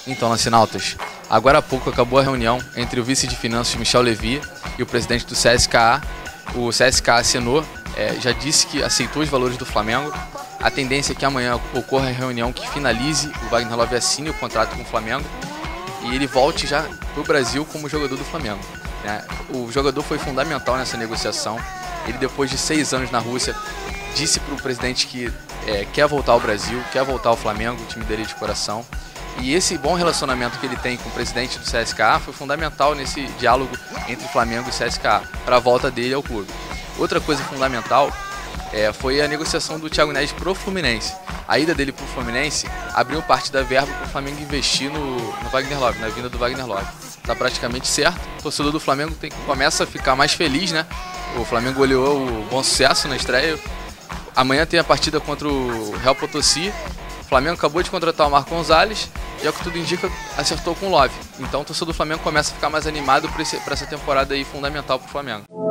Então, Lancinautas, agora há pouco acabou a reunião entre o vice de finanças Michel Levy e o presidente do CSKA. O CSKA assinou, já disse que aceitou os valores do Flamengo. A tendência é que amanhã ocorra a reunião que finalize, o Wagner Love assine o contrato com o Flamengo e ele volte já para o Brasil como jogador do Flamengo, né? O jogador foi fundamental nessa negociação. Ele, depois de 6 anos na Rússia, disse para o presidente que quer voltar ao Brasil, quer voltar ao Flamengo, o time dele de coração. E esse bom relacionamento que ele tem com o presidente do CSKA foi fundamental nesse diálogo entre Flamengo e CSKA para a volta dele ao clube. Outra coisa fundamental foi a negociação do Thiago Neves pro Fluminense. A ida dele pro Fluminense abriu parte da verba para o Flamengo investir no Wagner Love, na vinda do Wagner Love. Está praticamente certo. O torcedor do Flamengo começa a ficar mais feliz, né? O Flamengo goleou o Bom Sucesso na estreia. Amanhã tem a partida contra o Real Potosí. O Flamengo acabou de contratar o Marco Gonzalez e, ao que tudo indica, acertou com o Love. Então o torcedor do Flamengo começa a ficar mais animado para essa temporada aí fundamental para o Flamengo.